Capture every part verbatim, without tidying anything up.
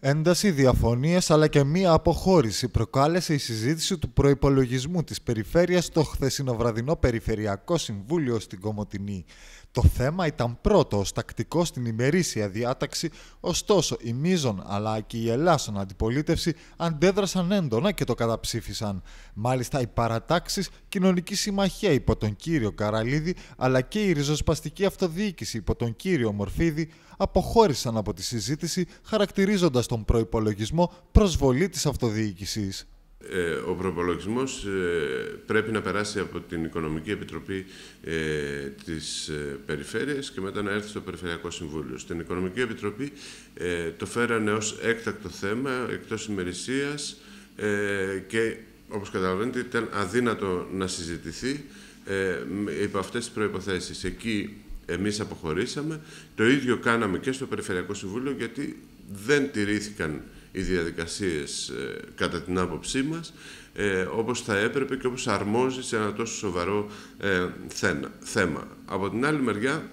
Ένταση, διαφωνίες αλλά και μία αποχώρηση προκάλεσε η συζήτηση του προϋπολογισμού της περιφέρειας στο χθεσινοβραδινό Περιφερειακό Συμβούλιο στην Κομοτηνή. Το θέμα ήταν πρώτο ως τακτικό στην ημερήσια διάταξη, ωστόσο η μείζων αλλά και η ελάσσον αντιπολίτευση αντέδρασαν έντονα και το καταψήφισαν. Μάλιστα οι παρατάξεις, Κοινωνική Συμμαχία υπό τον κύριο Καραλίδη αλλά και η ριζοσπαστική αυτοδιοίκηση υπό τον κύριο Μορφίδη αποχώρησαν από τη συζήτηση, χαρακτηρίζοντας τον προϋπολογισμό προσβολή της αυτοδιοίκησης. Ε, ο προϋπολογισμός ε, πρέπει να περάσει από την Οικονομική Επιτροπή ε, της ε, Περιφέρειας και μετά να έρθει στο Περιφερειακό Συμβούλιο. Στην Οικονομική Επιτροπή ε, το φέρανε ως έκτακτο θέμα, εκτός ημερησίας ε, και όπως καταλαβαίνετε ήταν αδύνατο να συζητηθεί ε, υπό αυτές τις προϋποθέσεις. Εκεί εμείς αποχωρήσαμε. Το ίδιο κάναμε και στο Περιφερειακό Συμβούλιο, γιατί δεν τηρήθηκαν οι διαδικασίες ε, κατά την άποψή μας ε, όπως θα έπρεπε και όπως αρμόζει σε ένα τόσο σοβαρό ε, θέμα. Από την άλλη μεριά,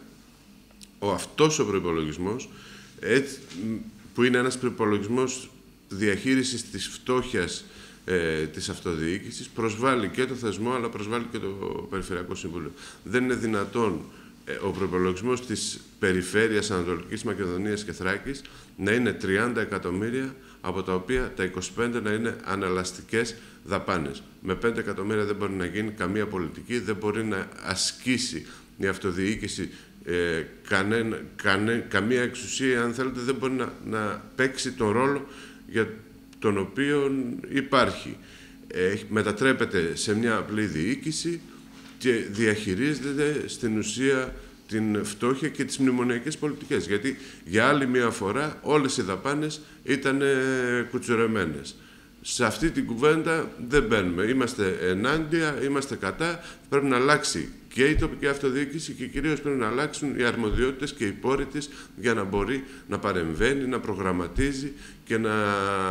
ο αυτός ο προϋπολογισμός, έτσι, που είναι ένας προϋπολογισμός διαχείρισης της φτώχειας ε, της αυτοδιοίκησης, προσβάλλει και το θεσμό αλλά προσβάλλει και το Περιφερειακό Συμβούλιο. Δεν είναι δυνατόν ο προϋπολογισμός της Περιφέρειας Ανατολικής Μακεδονίας και Θράκης να είναι τριάντα εκατομμύρια, από τα οποία τα είκοσι πέντε να είναι αναλαστικές δαπάνες. Με πέντε εκατομμύρια δεν μπορεί να γίνει καμία πολιτική, δεν μπορεί να ασκήσει η αυτοδιοίκηση ε, κανέ, κανέ, καμία εξουσία, αν θέλετε, δεν μπορεί να, να παίξει τον ρόλο για τον οποίο υπάρχει. Ε, μετατρέπεται σε μια απλή διοίκηση και διαχειρίζεται στην ουσία την φτώχεια και τις μνημονιακές πολιτικές. Γιατί για άλλη μία φορά όλες οι δαπάνες ήταν κουτσουρεμένες. Σε αυτή την κουβέντα δεν μπαίνουμε. Είμαστε ενάντια, είμαστε κατά. Πρέπει να αλλάξει και η τοπική αυτοδιοίκηση και κυρίως πρέπει να αλλάξουν οι αρμοδιότητες και οι πόροι της για να μπορεί να παρεμβαίνει, να προγραμματίζει και να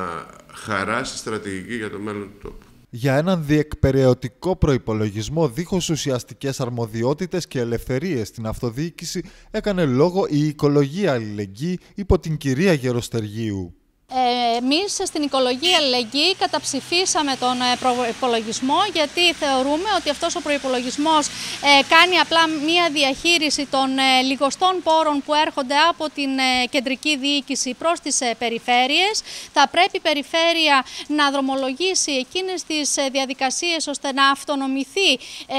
χαράσει στρατηγική για το μέλλον του τόπου. Για έναν διεκπεραιωτικό προϋπολογισμό δίχως ουσιαστικές αρμοδιότητες και ελευθερίες στην αυτοδιοίκηση έκανε λόγο η Οικολογία Αλληλεγγύη υπό την κυρία Γεροστεργίου. Εμείς στην Οικολογία Αλληλεγγύη καταψηφίσαμε τον προϋπολογισμό, γιατί θεωρούμε ότι αυτός ο προϋπολογισμός κάνει απλά μία διαχείριση των λιγοστών πόρων που έρχονται από την κεντρική διοίκηση προς τις περιφέρειες. Θα πρέπει η περιφέρεια να δρομολογήσει εκείνες τις διαδικασίες ώστε να αυτονομηθεί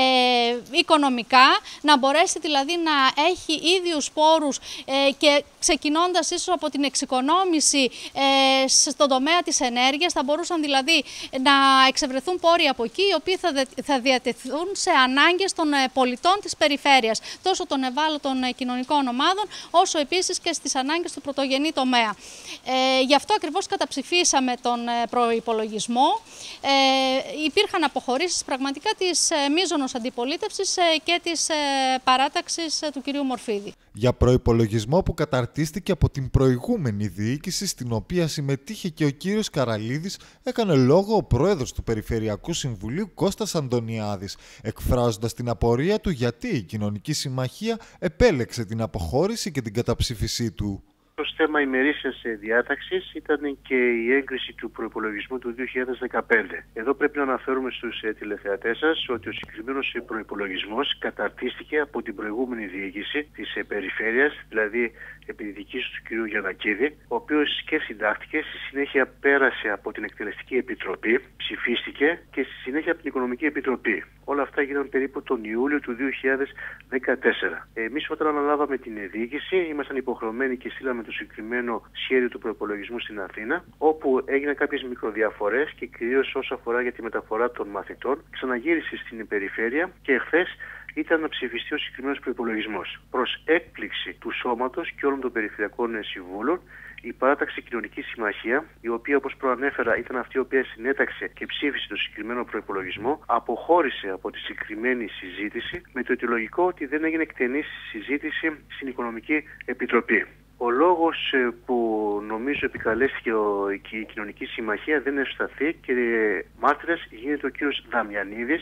οικονομικά, να μπορέσει δηλαδή να έχει ίδιους πόρους και ξεκινώντας ίσως από την εξοικονόμηση στον τομέα της ενέργειας, θα μπορούσαν δηλαδή να εξευρεθούν πόροι από εκεί, οι οποίοι θα διατεθούν σε ανάγκες των πολιτών της περιφέρειας, τόσο των ευάλωτων κοινωνικών ομάδων, όσο επίσης και στις ανάγκες του πρωτογενή τομέα. Ε, γι' αυτό ακριβώς καταψηφίσαμε τον προϋπολογισμό. Ε, υπήρχαν αποχωρήσεις πραγματικά της μείζωνος αντιπολίτευσης και της παράταξης του κυρίου Μορφίδη. Για προϋπολογισμό που καταρτίστηκε από την προηγούμενη διοίκηση, στην οποία συμμετείχε και ο κύριος Καραλίδης, έκανε λόγο ο πρόεδρος του Περιφερειακού Συμβουλίου Κώστας Αντωνιάδης, εκφράζοντας την απορία του γιατί η Κοινωνική Συμμαχία επέλεξε την αποχώρηση και την καταψήφισή του. Το θέμα ημερήσιας διάταξης ήταν και η έγκριση του προϋπολογισμού του δύο χιλιάδες δεκαπέντε. Εδώ πρέπει να αναφέρουμε στους τηλεθεατές σας ότι ο συγκεκριμένος προϋπολογισμός καταρτίστηκε από την προηγούμενη διοίκηση της περιφέρειας, δηλαδή επί τη διοίκηση του κ. Γιαννακίδη, ο οποίος και συντάχθηκε, στη συνέχεια πέρασε από την Εκτελεστική Επιτροπή, ψηφίστηκε και στη συνέχεια από την Οικονομική Επιτροπή. Όλα αυτά γίνανε περίπου τον Ιούλιο του δύο χιλιάδες δεκατέσσερα. Εμείς όταν αναλάβαμε την διοίκηση ήμασταν υποχρεωμένοι και στείλαμε το συγκεκριμένο σχέδιο του προϋπολογισμού στην Αθήνα, όπου έγιναν κάποιες μικροδιαφορές και κυρίως όσο αφορά για τη μεταφορά των μαθητών. Ξαναγύρισε στην περιφέρεια και εχθές ήταν να ψηφιστεί ο συγκεκριμένος προϋπολογισμός. Προς έκπληξη του σώματος και όλων των περιφερειακών συμβούλων, η παράταξη Κοινωνική Συμμαχία, η οποία όπως προανέφερα ήταν αυτή η οποία συνέταξε και ψήφισε το συγκεκριμένο προϋπολογισμό, αποχώρησε από τη συγκεκριμένη συζήτηση με το αιτιολογικό ότι δεν έγινε εκτενής συζήτηση στην Οικονομική Επιτροπή. Ο λόγος που νομίζω επικαλέστηκε η Κοινωνική Συμμαχία δεν ευσταθεί και μάρτυρας γίνεται ο κύριος Δαμιανίδης, ο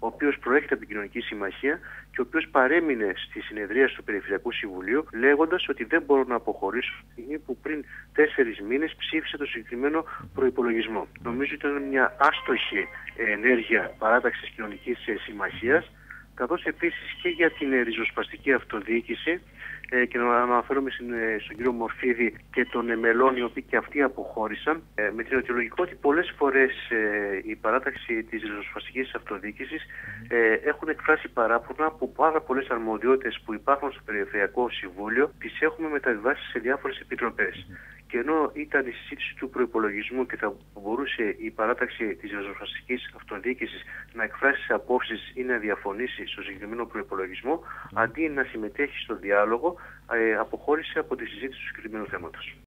ο οποίος προέρχεται από την Κοινωνική Συμμαχία και ο οποίος παρέμεινε στη συνεδρία του Περιφερειακού Συμβουλίου, λέγοντας ότι δεν μπορώ να αποχωρήσω στιγμή που πριν τέσσερις μήνες ψήφισε το συγκεκριμένο προϋπολογισμό. Νομίζω ότι ήταν μια άστοχη ενέργεια παράταξης Κοινωνικής Συμμαχίας, καθώς επίσης και για την ριζοσπαστική αυτοδιοίκηση, ε, και να αναφέρομαι στον κύριο Μορφίδη και τον μελών οι οποίοι και αυτοί αποχώρησαν, ε, με την αιτιολογικό ότι πολλές φορές ε, η παράταξη της ριζοσπαστικής αυτοδιοίκησης ε, έχουν εκφράσει παράπονα που πάρα πολλές αρμοδιότητες που υπάρχουν στο Περιφερειακό Συμβούλιο τις έχουμε μεταβιβάσει σε διάφορες επιτροπές. Και ενώ ήταν η συζήτηση του προϋπολογισμού και θα μπορούσε η παράταξη της ριζοσπαστικής αυτοδιοίκησης να εκφράσει απόψεις ή να διαφωνήσει στο συγκεκριμένο προϋπολογισμό, αντί να συμμετέχει στο διάλογο, ε, αποχώρησε από τη συζήτηση του συγκεκριμένου θέματος.